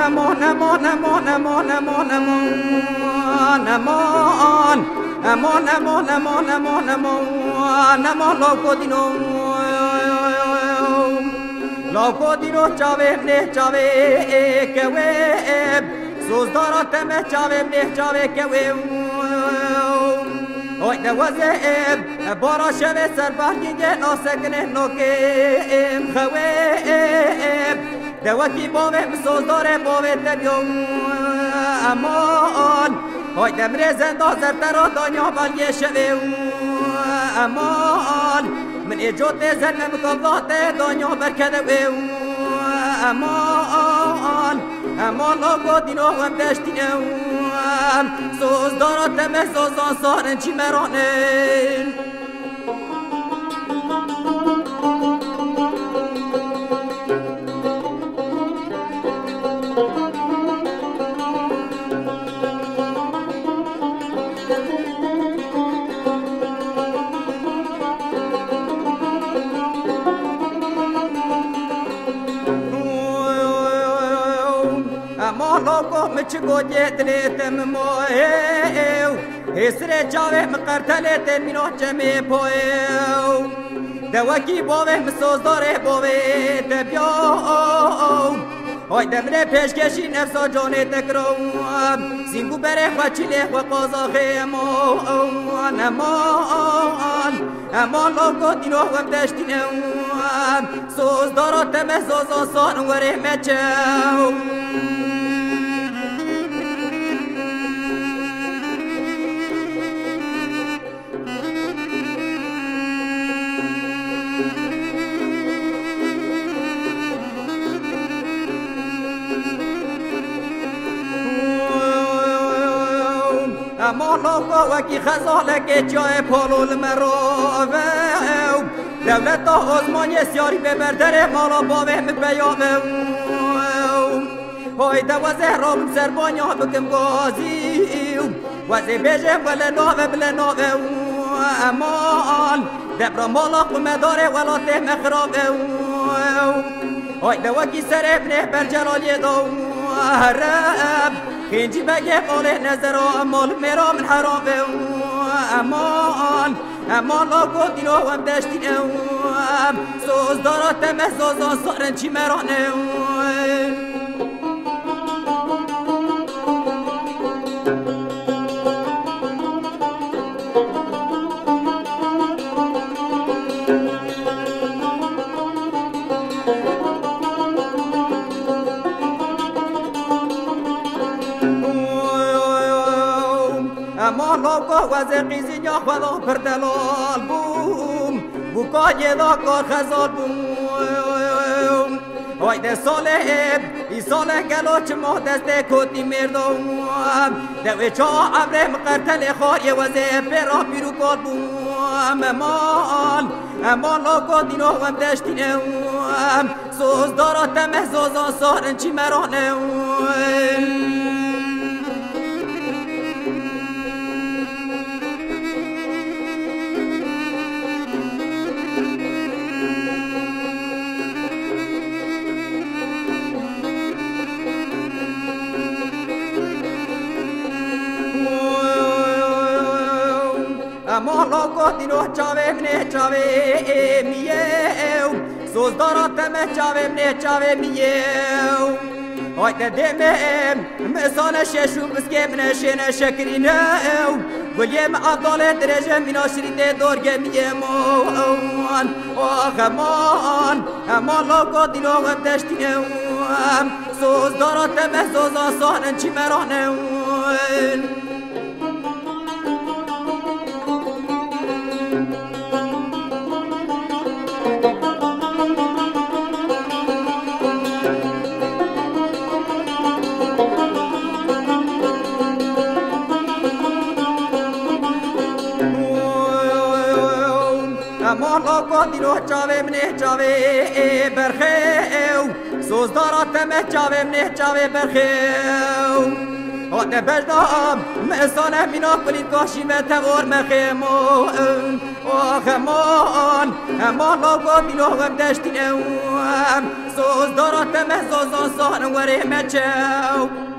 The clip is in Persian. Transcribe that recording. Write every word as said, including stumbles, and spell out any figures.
امان امان امان امان امان امان امان امان امان امان امان امان امان لاکودینو لاکودینو چاویم نه چاوی کویم سوزدارات مه چاویم نه چاوی کویم اوی دوازیم بارا شوه سرباکی گه ناسکنه نوکیم خویم دوکی باویم سوزداره باوی تبیوم امان اوی دمره زنده زرترا دانیا بلگه شویم امان من اجوت زلم مقابلات دنیا برکده و امان امان لاغو دینو هم دشتینه سوز دارات مزازان سارن چی مرانن لاغو مچگو جدلیتم موهیو هسره چاوه مقرتلیتن مینو چمی پویو دوکی باوه مسوزداره باوه تبیو های دمره پیشکشی نفسا جانه تکروم زینگو بره خوچیله و قازاخه امان امان امان لاغو دینو هم دشتینم سوزدارات مزازان سان وره مچو اما لاغو وکی خزاله که جای پالول مراوه دولت آزمانی سیاری به بردر مالا باوه مبیاوه های دوازه رابم سربانی ها بکم گازی وزی بیجم ولی ناوه بلی ناوه امان دبرا مالا قمه داره ولا ته مخرابه های دوکی سر ابنه بر جلالی دو رب خنجی بگه قاله نظر امال میرا من حرامه امان امان لاغو دینو هم دشتینه سوز دارات مزازان سارن چی مرانه اما لاغو وزه قیزی یا خدا پر دلال بوم بوکای دا کار خزال بوم های ده ساله ای ساله گلو چه ما دسته کتی مردم دوی چا عمره مقرتل خاری وزه پیرا پیرو کال بوم امان امان لاغو دینو هم دشتینه سوز دارات مزازان سارن چی مرانه اما لاغو دینو چاوه منه چاوه میو سوز دارات مه چاوه منه چاوه میو های ددمم مثال ششم بسکه منه شنه شکرینه گلیم عبدال درجه مینا شریده دورگه میم آخ امان امان لاغو دینو هم دشتینه سوز دارات مه سوزان سانن چی مرانه امان لاغو دینو چاوه منه چاوه برخیو سوز دارات مه چاوه منه چاوه برخیو آت بجدام مسانه مینا کلی کاشی متوار مخیمون آخ امان مالا و بینوهم دشتینم سوز دارت مزازان سان وره مچو